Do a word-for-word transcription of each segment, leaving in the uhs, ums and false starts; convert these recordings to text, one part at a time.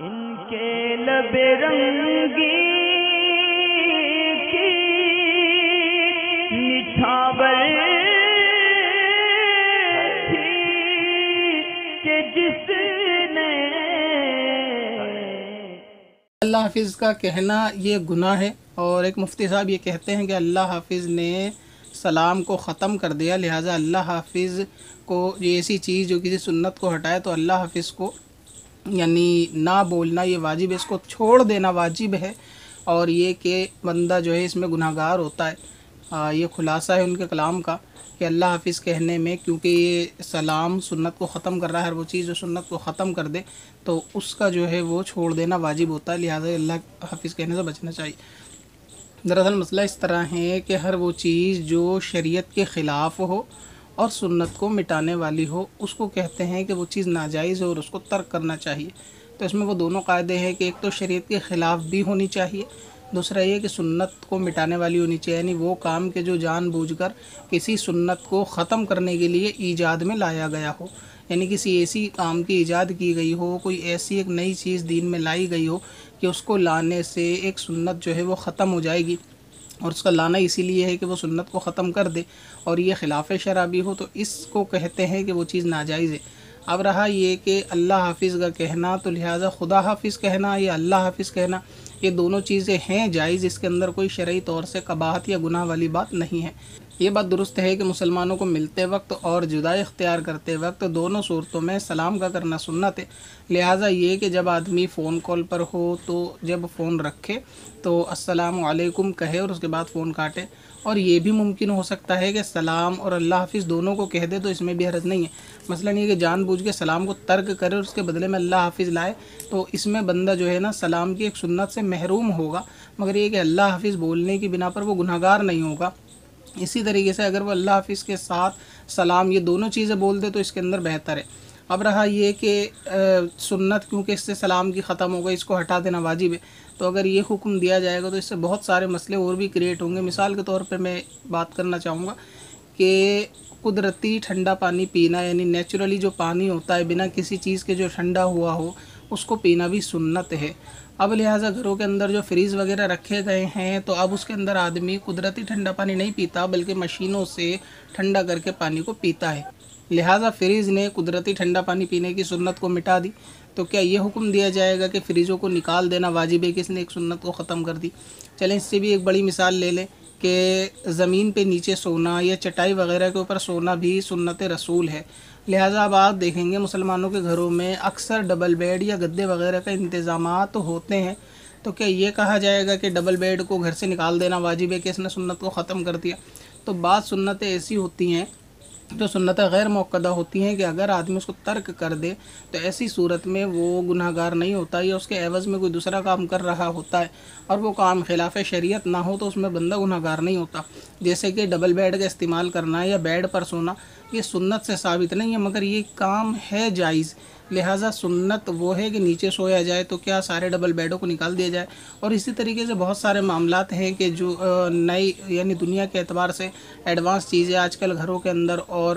ان کے لب رنگی کی نچھاور تھی کہ جس نے اللہ حافظ کا کہنا یہ گناہ ہے، اور ایک مفتی صاحب یہ کہتے ہیں کہ اللہ حافظ نے سلام کو ختم کر دیا، لہٰذا اللہ حافظ کو یہ ایسی چیز جو کسی سنت کو ہٹائے تو اللہ حافظ کو یعنی نہ بولنا یہ واجب ہے، اس کو چھوڑ دینا واجب ہے، اور یہ کہ بندہ جو ہے اس میں گناہ گار ہوتا ہے۔ آ یہ خلاصہ ہے ان کے کلام کا کہ اللہ حافظ کہنے میں، کیونکہ یہ سلام سنت کو ختم کر رہا ہے، ہر وہ چیز جو سنت کو ختم کر دے تو اس کا جو ہے وہ چھوڑ دینا واجب ہوتا ہے، لہٰذا اللہ حافظ کہنے سے بچنا چاہیے۔ دراصل مسئلہ اس طرح ہے کہ ہر وہ چیز جو شریعت کے خلاف ہو اور سنت کو مٹانے والی ہو اس کو کہتے ہیں کہ وہ چیز ناجائز ہے اور اس کو ترک کرنا چاہیے۔ تو اس میں وہ دونوں قاعدے ہیں کہ ایک تو شریعت کے خلاف بھی ہونی چاہیے، دوسرا یہ کہ سنت کو مٹانے والی ہونی چاہیے، یعنی وہ کام کہ جو جان بوجھ کر کسی سنت کو ختم کرنے کے لیے ایجاد میں لایا گیا ہو، یعنی کسی ایسی کام کی ایجاد کی گئی ہو، کوئی ایسی ایک نئی چیز دین میں لائی گئی ہو کہ اس کو لانے سے ایک سنت جو ہے وہ ختم ہو جائے گی، اور اس کا لانا اسی لیے ہے کہ وہ سنت کو ختم کر دے اور یہ خلاف شرع بھی ہو، تو اس کو کہتے ہیں کہ وہ چیز ناجائز ہے۔ اب رہا یہ کہ اللہ حافظ کا کہنا، تو لہٰذا خدا حافظ کہنا یا اللہ حافظ کہنا یہ دونوں چیزیں ہیں جائز، اس کے اندر کوئی شرعی طور سے قباحت یا گناہ والی بات نہیں ہے۔ یہ بات درست ہے کہ مسلمانوں کو ملتے وقت اور جدائی اختیار کرتے وقت دونوں صورتوں میں سلام کا کرنا سنت ہے، لہٰذا یہ کہ جب آدمی فون کال پر ہو تو جب فون رکھے تو السلام علیکم کہے اور اس کے بعد فون کاٹے، اور یہ بھی ممکن ہو سکتا ہے کہ سلام اور اللہ حافظ دونوں کو کہہ دے، تو اس میں بھی حرج نہیں ہے۔ مثلا یہ کہ جان بوجھ کے سلام کو ترک کرے اور اس کے بدلے میں اللہ حافظ لائے تو اس میں بندہ جو ہے نا سلام کی ایک سنت سے محروم ہوگا، مگر یہ کہ اللہ حافظ بولنے کی بنا پر وہ گناہ گار نہیں ہوگا۔ اسی طریقے سے اگر وہ اللہ حافظ کے ساتھ سلام یہ دونوں چیزیں بول دے تو اس کے اندر بہتر ہے۔ اب رہا یہ کہ سنت کیونکہ اس سے سلام کی ختم ہو گئی، اس کو ہٹا دینا واجب ہے، تو اگر یہ حکم دیا جائے گا تو اس سے بہت سارے مسئلے اور بھی کریٹ ہوں گے۔ مثال کے طور پہ میں بات کرنا چاہوں گا کہ قدرتی ٹھنڈا پانی پینا، یعنی نیچرلی جو پانی ہوتا ہے بنا کسی چیز کے جو ٹھنڈا ہوا ہو اس کو پینا بھی سنت ہے۔ اب لہٰذا گھروں کے اندر جو فریز وغیرہ رکھے گئے ہیں تو اب اس کے اندر آدمی قدرتی ٹھنڈا پانی نہیں پیتا بلکہ مشینوں سے ٹھنڈا کر کے پانی کو پیتا ہے، لہٰذا فریز نے قدرتی ٹھنڈا پانی پینے کی سنت کو مٹا دی، تو کیا یہ حکم دیا جائے گا کہ فریزوں کو نکال دینا واجب ہے کہ اس نے ایک سنت کو ختم کر دی؟ چلیں اس سے بھی ایک بڑی مثال لے لیں کہ زمین پہ نیچے سونا یا چٹائی وغیرہ کے اوپر سونا بھی سنت رسول ہے، لہٰذا اب آپ دیکھیں گے مسلمانوں کے گھروں میں اکثر ڈبل بیڈ یا گدے وغیرہ کا انتظامات ہوتے ہیں، تو کیا یہ کہا جائے گا کہ ڈبل بیڈ کو گھر سے نکال دینا واجب ہے کہ اس نے سنت کو ختم کر دیا؟ تو بعض سنتیں ایسی ہوتی ہیں جو سنتیں غیر موقدہ ہوتی ہیں کہ اگر آدمی اس کو ترک کر دے تو ایسی صورت میں وہ گناہ گار نہیں ہوتا، یا اس کے عوض میں کوئی دوسرا کام کر رہا ہوتا ہے اور وہ کام خلاف شریعت نہ ہو تو اس میں بندہ گناہ گار نہیں ہوتا، جیسے کہ ڈبل بیڈ کا استعمال کرنا یا بیڈ پر سونا، یہ سنت سے ثابت نہیں ہے مگر یہ کام ہے جائز، لہٰذا سنت وہ ہے کہ نیچے سویا جائے، تو کیا سارے ڈبل بیڈوں کو نکال دیا جائے؟ اور اسی طریقے سے بہت سارے معاملات ہیں کہ جو نئی یعنی دنیا کے اعتبار سے ایڈوانس چیزیں آج کل گھروں کے اندر اور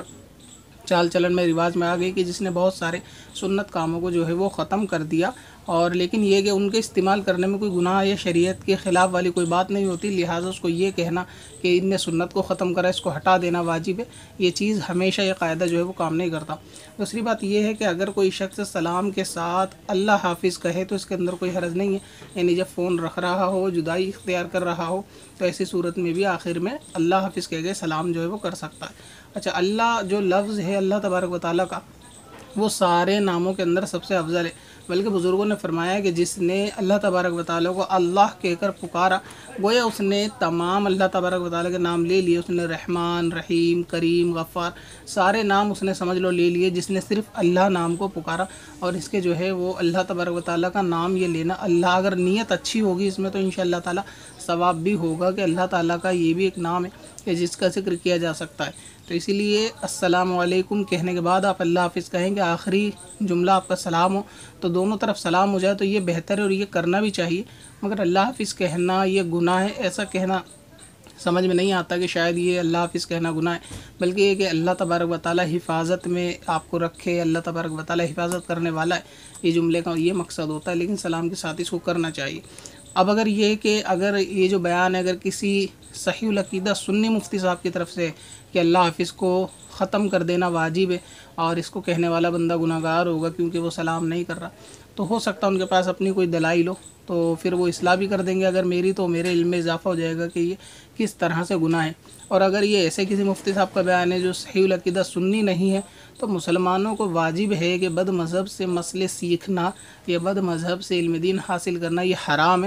چال چلن میں رواج میں آ گئی کہ جس نے بہت سارے سنت کاموں کو جو ہے وہ ختم کر دیا، اور لیکن یہ کہ ان کے استعمال کرنے میں کوئی گناہ یا شریعت کے خلاف والی کوئی بات نہیں ہوتی، لہٰذا اس کو یہ کہنا کہ ان نے سنت کو ختم کرا، اس کو ہٹا دینا واجب ہے، یہ چیز ہمیشہ یہ قاعدہ جو ہے وہ کام نہیں کرتا۔ دوسری بات یہ ہے کہ اگر کوئی شخص سلام کے ساتھ اللہ حافظ کہے تو اس کے اندر کوئی حرج نہیں ہے، یعنی جب فون رکھ رہا ہو، جدائی اختیار کر رہا ہو تو ایسی صورت میں بھی آخر میں اللہ حافظ کہہ کے سلام جو ہے وہ کر سکتا ہے۔ اچھا، اللہ جو لفظ ہے اللہ تبارک و تعالیٰ کا وہ سارے ناموں کے اندر سب سے افضل ہے، بلکہ بزرگوں نے فرمایا کہ جس نے اللہ تبارک و تعالیٰ کو اللہ کہہ کر پکارا گویا اس نے تمام اللہ تبارک و تعالیٰ کے نام لے لیے، اس نے رحمان، رحیم، کریم، غفار سارے نام اس نے سمجھ لو لے لیے، جس نے صرف اللہ نام کو پکارا، اور اس کے جو ہے وہ اللہ تبارک و تعالیٰ کا نام یہ لینا، اللہ اگر نیت اچھی ہوگی اس میں تو انشاءاللہ تعالیٰ ثواب بھی ہوگا کہ اللہ تعالیٰ کا یہ بھی ایک نام ہے کہ جس کا ذکر کیا جا سکتا ہے۔ تو اسی لیے السلام علیکم کہنے کے بعد آپ اللہ حافظ کہیں گے، آخری جملہ آپ کا سلام ہو تو دونوں طرف سلام ہو جائے تو یہ بہتر ہے اور یہ کرنا بھی چاہیے، مگر اللہ حافظ کہنا یہ گناہ ہے، ایسا کہنا سمجھ میں نہیں آتا کہ شاید یہ اللہ حافظ کہنا گناہ ہے، بلکہ یہ کہ اللہ تبارک و تعالیٰ حفاظت میں آپ کو رکھے، اللہ تبارک و تعالیٰ حفاظت کرنے والا ہے، یہ جملے کا یہ مقصد ہوتا ہے، لیکن سلام کے ساتھ اس کو کرنا چاہیے۔ اب اگر یہ کہ اگر یہ جو بیان ہے اگر کسی صحیح العقیدہ سنی مفتی صاحب کی طرف سے کہ اللہ حافظ کو ختم کر دینا واجب ہے اور اس کو کہنے والا بندہ گناہ گار ہوگا کیونکہ وہ سلام نہیں کر رہا، تو ہو سکتا ہے ان کے پاس اپنی کوئی دلائل ہو تو پھر وہ اصلاح بھی کر دیں گے، اگر میری تو میرے علم میں اضافہ ہو جائے گا کہ یہ کس طرح سے گناہ ہے۔ اور اگر یہ ایسے کسی مفتی صاحب کا بیان ہے جو صحیح العقیدہ سنی نہیں ہے تو مسلمانوں کو واجب ہے کہ بد مذہب سے مسئلے سیکھنا یا بد مذہب سے علم دین حاصل کرنا یہ حرام ہے،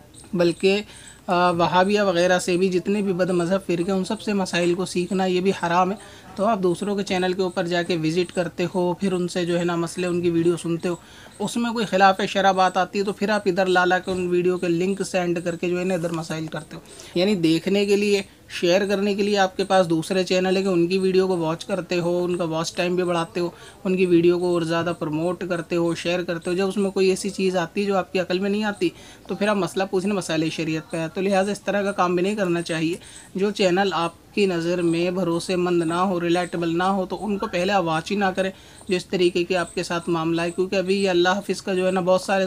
بلکہ وہابیہ وغیرہ سے بھی جتنے بھی بد مذہب فرقے ہیں ان سب سے مسائل کو سیکھنا یہ بھی حرام ہے۔ تو آپ دوسروں کے چینل کے اوپر جا کے وزٹ کرتے ہو، پھر ان سے جو ہے نا مسئلے ان کی ویڈیو سنتے ہو، اس میں کوئی خلاف شرع بات آتی ہے تو پھر آپ ادھر لا لا کے ان ویڈیو کے لنک سینڈ کر کے جو ہے نا ادھر مسائل کرتے ہو، یعنی دیکھنے کے لیے شیئر کرنے کے لیے آپ کے پاس دوسرے چینل ہے کہ ان کی ویڈیو کو واچ کرتے ہو، ان کا واچ ٹائم بھی بڑھاتے ہو، ان کی ویڈیو کو اور زیادہ پروموٹ کرتے ہو، شیئر کرتے ہو، جب اس میں کوئی ایسی چیز آتی ہے جو آپ کی عقل میں نہیں آتی تو پھر آپ مسئلہ پوچھنے مسائل شریعت پہ ہے، تو لہٰذا اس طرح کا کام بھی نہیں کرنا چاہیے۔ جو چینل آپ کی نظر میں بھروسے مند نہ ہو، ریلیٹیبل نہ ہو تو ان کو پہلے آپ واچ ہی نہ کریں جو اس طریقے کے آپ کے ساتھ معاملہ ہے، کیونکہ ابھی یہ اللہ حافظ کا جو ہے نا بہت سارے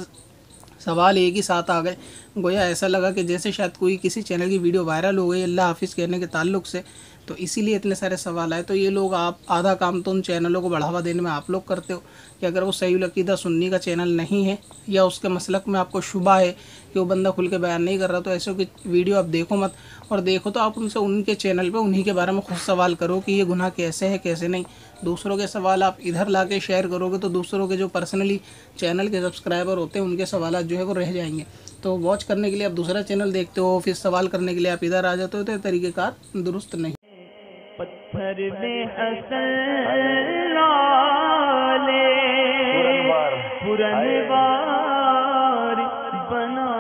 سوال ایک ہی ساتھ آ گئے، گویا ایسا لگا کہ جیسے شاید کوئی کسی چینل کی ویڈیو وائرل ہو گئی اللہ حافظ کہنے کے تعلق سے، تو اسی لیے اتنے سارے سوال آئے۔ تو یہ لوگ آپ آدھا کام تو ان چینلوں کو بڑھاوا دینے میں آپ لوگ کرتے ہو کہ اگر وہ صحیح العقیدہ سنی کا چینل نہیں ہے یا اس کے مسلک میں آپ کو شبہ ہے کہ وہ بندہ کھل کے بیان نہیں کر رہا تو ایسے کی ویڈیو آپ دیکھو مت، اور دیکھو تو آپ ان سے ان کے چینل پہ انہی کے بارے میں خود سوال کرو کہ یہ گناہ کیسے ہے کیسے نہیں۔ دوسروں کے سوال آپ ادھر لا کے شیئر کرو گے تو دوسروں کے جو پرسنلی چینل کے سبسکرائبر ہوتے ہیں ان کے سوالات جو ہے وہ رہ جائیں گے، تو واچ کرنے کے لیے آپ دوسرا چینل دیکھتے ہو، پھر سوال کرنے کے لیے آپ ادھر آ جاتے ہو، تو یہ طریقہ کار درست نہیں۔ پتھر میں حسن لالے پرنوار بنا